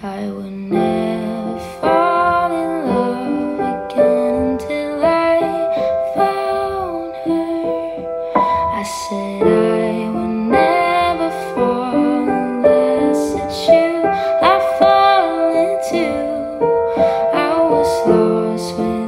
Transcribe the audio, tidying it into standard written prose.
I would never fall in love again until I found her. I said I would never fall unless it's you I fall into. I was lost when